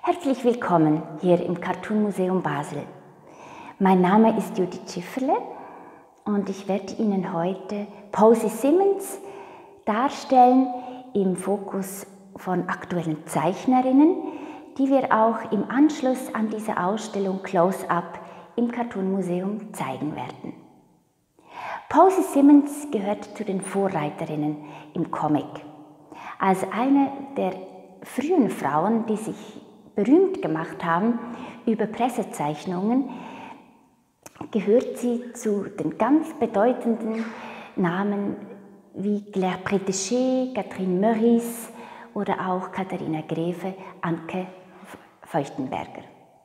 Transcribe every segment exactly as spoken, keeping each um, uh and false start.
Herzlich willkommen hier im Cartoon Museum Basel. Mein Name ist Judith Schifferle und ich werde Ihnen heute Posy Simmonds darstellen im Fokus von aktuellen Zeichnerinnen, die wir auch im Anschluss an diese Ausstellung Close-Up im Cartoon Museum zeigen werden. Posy Simmonds gehört zu den Vorreiterinnen im Comic. Als eine der frühen Frauen, die sich berühmt gemacht haben über Pressezeichnungen, gehört sie zu den ganz bedeutenden Namen wie Claire Bretéché, Catherine Meurice oder auch Katharina Greve, Anke Feuchtenberger.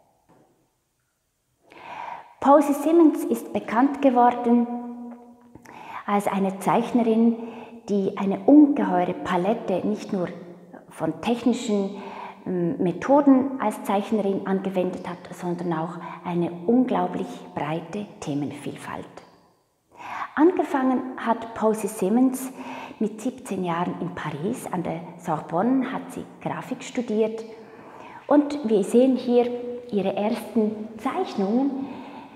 Posy Simmonds ist bekannt geworden als eine Zeichnerin, die eine ungeheure Palette nicht nur von technischen Methoden als Zeichnerin angewendet hat, sondern auch eine unglaublich breite Themenvielfalt. Angefangen hat Posy Simmonds mit siebzehn Jahren in Paris. An der Sorbonne hat sie Grafik studiert und wir sehen hier ihre ersten Zeichnungen.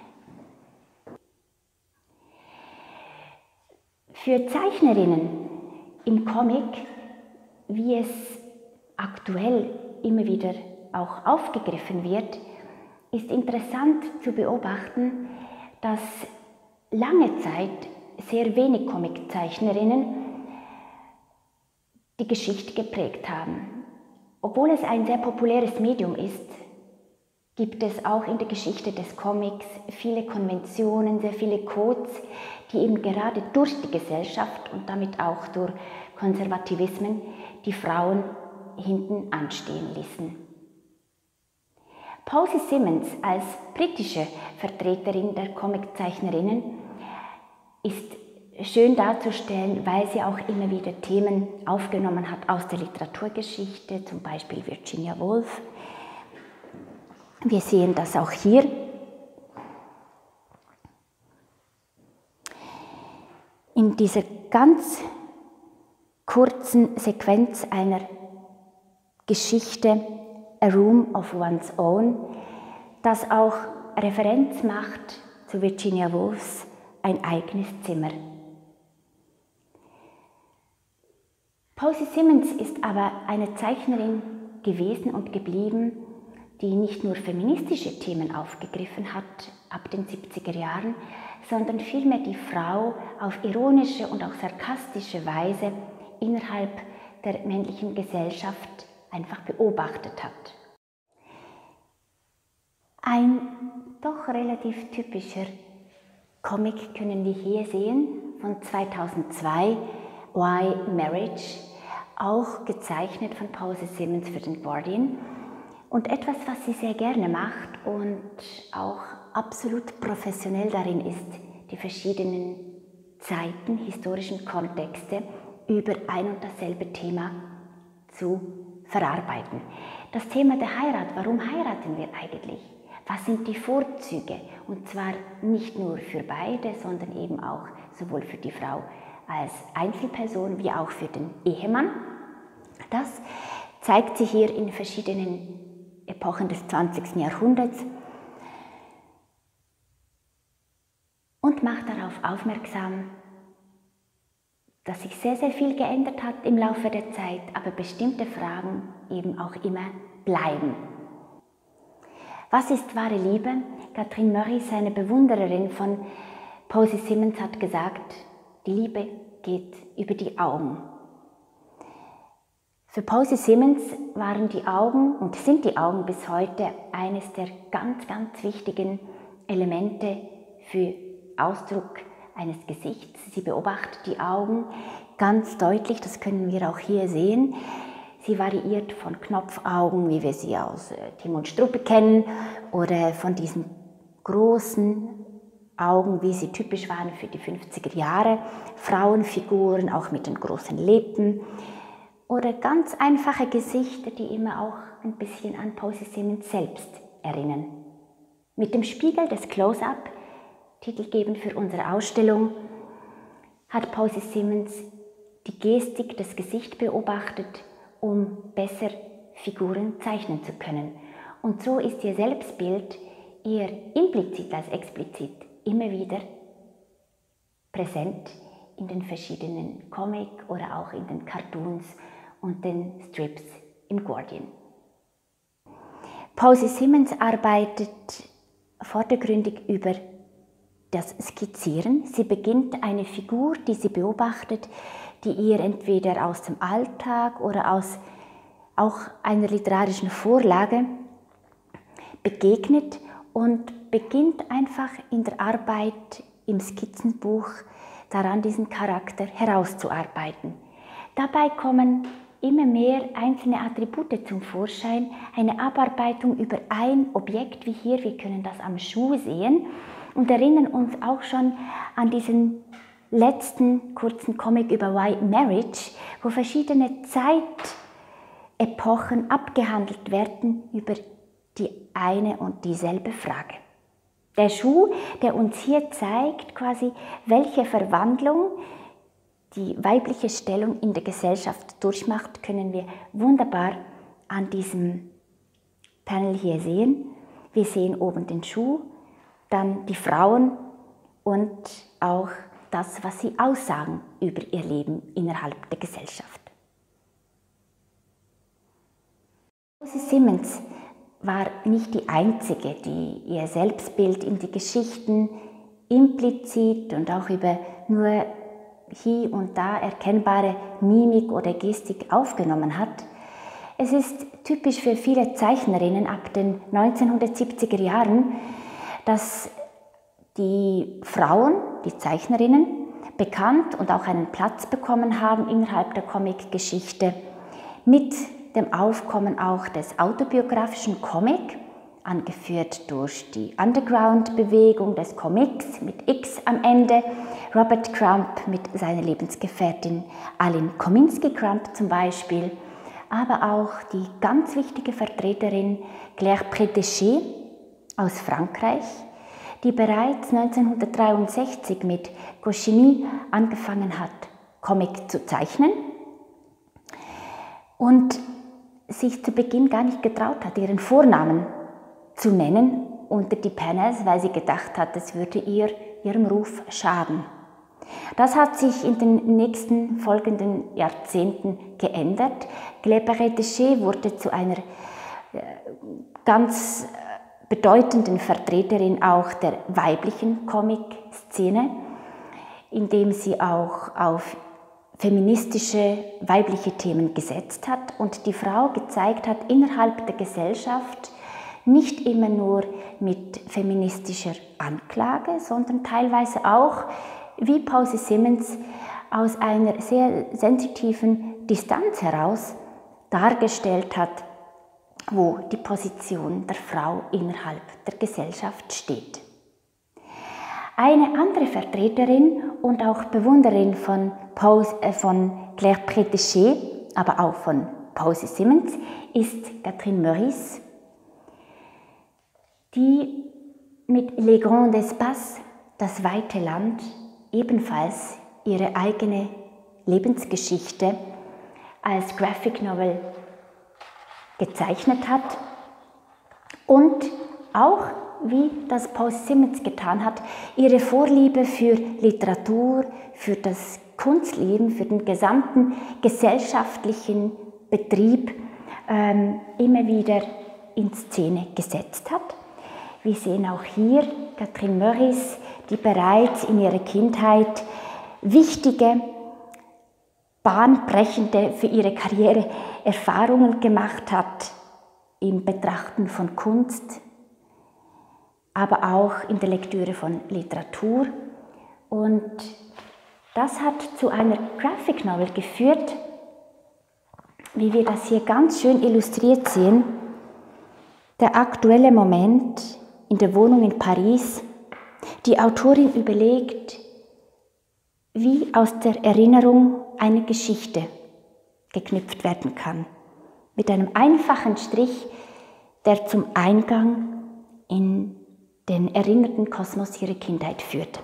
Für Zeichnerinnen im Comic, wie es aktuell immer wieder auch aufgegriffen wird, ist interessant zu beobachten, dass lange Zeit sehr wenig Comiczeichnerinnen die Geschichte geprägt haben. Obwohl es ein sehr populäres Medium ist, gibt es auch in der Geschichte des Comics viele Konventionen, sehr viele Codes, die eben gerade durch die Gesellschaft und damit auch durch Konservativismen die Frauen hinten anstehen ließen. Posy Simmonds als britische Vertreterin der Comiczeichnerinnen ist schön darzustellen, weil sie auch immer wieder Themen aufgenommen hat aus der Literaturgeschichte, zum Beispiel Virginia Woolf. Wir sehen das auch hier. In dieser ganz kurzen Sequenz einer Geschichte A Room of One's Own, das auch Referenz macht zu Virginia Woolfs Ein eigenes Zimmer. Posy Simmonds ist aber eine Zeichnerin gewesen und geblieben, die nicht nur feministische Themen aufgegriffen hat ab den siebziger Jahren, sondern vielmehr die Frau auf ironische und auch sarkastische Weise innerhalb der männlichen Gesellschaft einfach beobachtet hat. Ein doch relativ typischer Comic können wir hier sehen, von zweitausendzwei, Why Marriage, auch gezeichnet von Posy Simmonds für den Guardian. Und etwas, was sie sehr gerne macht und auch absolut professionell darin ist, die verschiedenen Zeiten, historischen Kontexte über ein und dasselbe Thema zu verarbeiten. Das Thema der Heirat, warum heiraten wir eigentlich? Was sind die Vorzüge? Und zwar nicht nur für beide, sondern eben auch sowohl für die Frau als Einzelperson wie auch für den Ehemann. Das zeigt sich hier in verschiedenen Epochen des zwanzigsten Jahrhunderts und macht darauf aufmerksam, dass sich sehr, sehr viel geändert hat im Laufe der Zeit, aber bestimmte Fragen eben auch immer bleiben. Was ist wahre Liebe? Catherine Meurice, eine Bewundererin von Posy Simmonds, hat gesagt, die Liebe geht über die Augen. Für Posy Simmonds waren die Augen und sind die Augen bis heute eines der ganz, ganz wichtigen Elemente für Ausdruck eines Gesichts. Sie beobachtet die Augen ganz deutlich, das können wir auch hier sehen. Sie variiert von Knopfaugen, wie wir sie aus Tim und Struppi kennen, oder von diesen großen Augen, wie sie typisch waren für die fünfziger Jahre, Frauenfiguren, auch mit den großen Lippen, oder ganz einfache Gesichter, die immer auch ein bisschen an Posy Simmonds selbst erinnern. Mit dem Spiegel des Close-Up, titelgebend für unsere Ausstellung, hat Posy Simmonds die Gestik, das Gesicht beobachtet, um besser Figuren zeichnen zu können. Und so ist ihr Selbstbild eher implizit als explizit immer wieder präsent in den verschiedenen Comic- oder auch in den Cartoons und den Strips im Guardian. Posy Simmonds arbeitet vordergründig über das Skizzieren. Sie beginnt eine Figur, die sie beobachtet, die ihr entweder aus dem Alltag oder aus auch einer literarischen Vorlage begegnet und beginnt einfach in der Arbeit im Skizzenbuch daran, diesen Charakter herauszuarbeiten. Dabei kommen immer mehr einzelne Attribute zum Vorschein, eine Abarbeitung über ein Objekt, wie hier, wir können das am Schuh sehen und erinnern uns auch schon an diesen letzten kurzen Comic über White Marriage, wo verschiedene Zeitepochen abgehandelt werden über die eine und dieselbe Frage. Der Schuh, der uns hier zeigt, quasi, welche Verwandlung die weibliche Stellung in der Gesellschaft durchmacht, können wir wunderbar an diesem Panel hier sehen. Wir sehen oben den Schuh, dann die Frauen und auch das, was sie aussagen über ihr Leben innerhalb der Gesellschaft. Posy Simmonds war nicht die einzige, die ihr Selbstbild in die Geschichten implizit und auch über nur hier und da erkennbare Mimik oder Gestik aufgenommen hat. Es ist typisch für viele Zeichnerinnen ab den neunzehnhundertsiebziger Jahren, dass die Frauen, die Zeichnerinnen, bekannt und auch einen Platz bekommen haben innerhalb der Comic-Geschichte mit dem Aufkommen auch des autobiografischen Comic, angeführt durch die Underground-Bewegung des Comics mit X am Ende, Robert Crumb mit seiner Lebensgefährtin Aline Kominsky-Crumb zum Beispiel, aber auch die ganz wichtige Vertreterin Claire Prétéché aus Frankreich, die bereits neunzehnhundertdreiundsechzig mit Goscinny angefangen hat, Comic zu zeichnen und sich zu Beginn gar nicht getraut hat, ihren Vornamen zu nennen unter die Panels, weil sie gedacht hat, es würde ihr ihrem Ruf schaden. Das hat sich in den nächsten folgenden Jahrzehnten geändert. Claire Prétéché wurde zu einer ganz bedeutenden Vertreterin auch der weiblichen Comic-Szene, indem sie auch auf feministische weibliche Themen gesetzt hat und die Frau gezeigt hat innerhalb der Gesellschaft, nicht immer nur mit feministischer Anklage, sondern teilweise auch, wie Posy Simmonds, aus einer sehr sensitiven Distanz heraus dargestellt hat, wo die Position der Frau innerhalb der Gesellschaft steht. Eine andere Vertreterin und auch Bewunderin von, Pose, äh, von Claire Prétéché, aber auch von Posy Simmonds, ist Catherine Meurice, die mit Les Grands Espaces, das weite Land, ebenfalls ihre eigene Lebensgeschichte als Graphic Novel gezeichnet hat und auch, wie das Posy Simmonds getan hat, ihre Vorliebe für Literatur, für das Kunstleben, für den gesamten gesellschaftlichen Betrieb ähm, immer wieder in Szene gesetzt hat. Wir sehen auch hier Catherine Meurice, die bereits in ihrer Kindheit wichtige, bahnbrechende für ihre Karriere Erfahrungen gemacht hat im Betrachten von Kunst, aber auch in der Lektüre von Literatur. Und das hat zu einer Graphic Novel geführt, wie wir das hier ganz schön illustriert sehen. Der aktuelle Moment in der Wohnung in Paris. Die Autorin überlegt, wie aus der Erinnerung eine Geschichte geknüpft werden kann. Mit einem einfachen Strich, der zum Eingang in den erinnerten Kosmos ihrer Kindheit führt.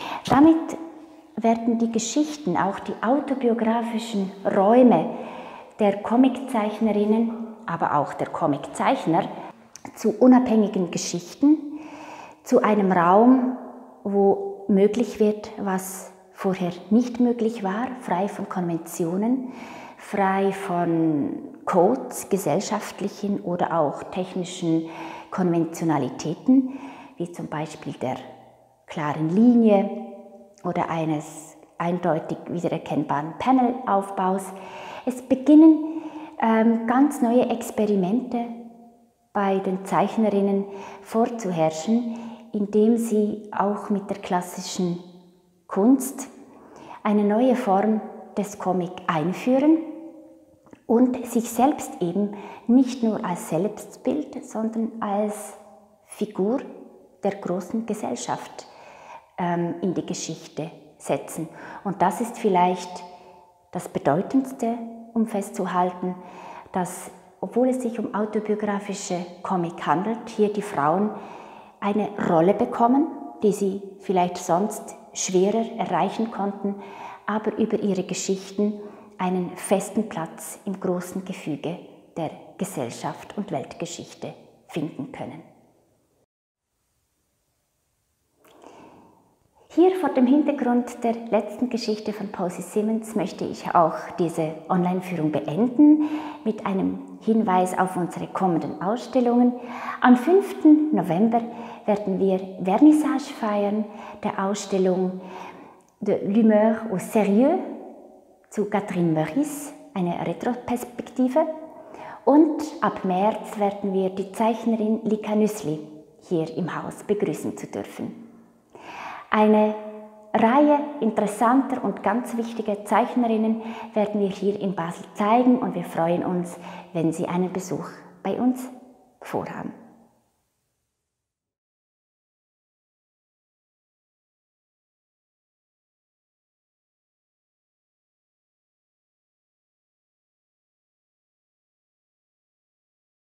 Damit werden die Geschichten, auch die autobiografischen Räume der Comiczeichnerinnen, aber auch der Comiczeichner zu unabhängigen Geschichten, zu einem Raum, wo möglich wird, was vorher nicht möglich war, frei von Konventionen, frei von Codes, gesellschaftlichen oder auch technischen Konventionalitäten, wie zum Beispiel der klaren Linie oder eines eindeutig wiedererkennbaren Panelaufbaus. Es beginnen ähm, ganz neue Experimente bei den Zeichnerinnen vorzuherrschen, indem sie auch mit der klassischen Kunst eine neue Form des Comic einführen und sich selbst eben nicht nur als Selbstbild, sondern als Figur der großen Gesellschaft ähm, in die Geschichte setzen. Und das ist vielleicht das Bedeutendste, um festzuhalten, dass, obwohl es sich um autobiografische Comic handelt, hier die Frauen eine Rolle bekommen, die sie vielleicht sonst schwerer erreichen konnten, aber über ihre Geschichten einen festen Platz im großen Gefüge der Gesellschaft und Weltgeschichte finden können. Hier vor dem Hintergrund der letzten Geschichte von Posy Simmonds möchte ich auch diese Online-Führung beenden mit einem Hinweis auf unsere kommenden Ausstellungen. Am fünften November werden wir Vernissage feiern der Ausstellung de l'humeur au sérieux zu Catherine Meurice, eine Retroperspektive. Und ab März werden wir die Zeichnerin Lika Nüssli hier im Haus begrüßen zu dürfen. Eine Reihe interessanter und ganz wichtiger Zeichnerinnen werden wir hier in Basel zeigen und wir freuen uns, wenn Sie einen Besuch bei uns vorhaben.